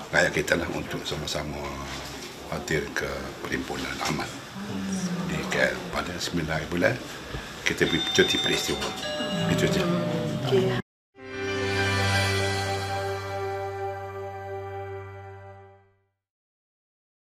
rakyat kita lah untuk sama-sama hadir ke perhimpunan amal di KL pada 9 bulan kita pergi cuti peristiwa. Itu saja.